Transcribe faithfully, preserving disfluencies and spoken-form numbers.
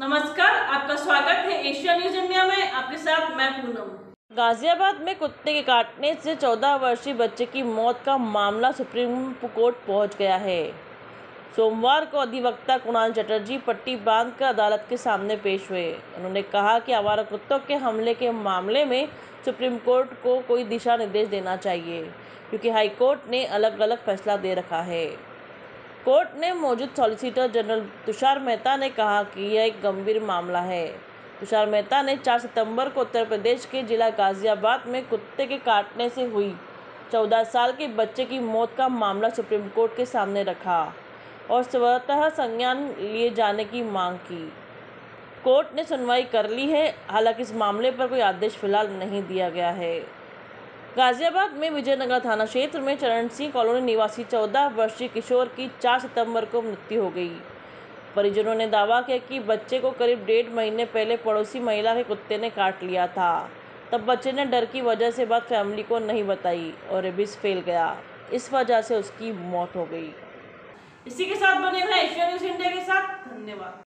नमस्कार, आपका स्वागत है एशिया न्यूज इंडिया में। आपके साथ मैं पूनम। गाजियाबाद में कुत्ते के काटने से चौदह वर्षीय बच्चे की मौत का मामला सुप्रीम कोर्ट पहुंच गया है। सोमवार को अधिवक्ता कुणाल चटर्जी पट्टी बांधकर अदालत के सामने पेश हुए। उन्होंने कहा कि आवारा कुत्तों के हमले के मामले में सुप्रीम कोर्ट को कोई दिशा निर्देश देना चाहिए, क्योंकि हाईकोर्ट ने अलग अलग फैसला दे रखा है। कोर्ट ने मौजूद सॉलिसिटर जनरल तुषार मेहता ने कहा कि यह एक गंभीर मामला है। तुषार मेहता ने चार सितंबर को उत्तर प्रदेश के जिला गाजियाबाद में कुत्ते के काटने से हुई चौदह साल के बच्चे की मौत का मामला सुप्रीम कोर्ट के सामने रखा और स्वतः संज्ञान लिए जाने की मांग की। कोर्ट ने सुनवाई कर ली है, हालांकि इस मामले पर कोई आदेश फिलहाल नहीं दिया गया है। गाजियाबाद में विजयनगर थाना क्षेत्र में चरण सिंह कॉलोनी निवासी चौदह वर्षीय किशोर की चार सितंबर को मृत्यु हो गई। परिजनों ने दावा किया कि बच्चे को करीब डेढ़ महीने पहले पड़ोसी महिला के कुत्ते ने काट लिया था। तब बच्चे ने डर की वजह से बात फैमिली को नहीं बताई और रेबीज फैल गया। इस वजह से उसकी मौत हो गई। इसी के साथ बने रहे एशिया न्यूज इंडिया के साथ। धन्यवाद।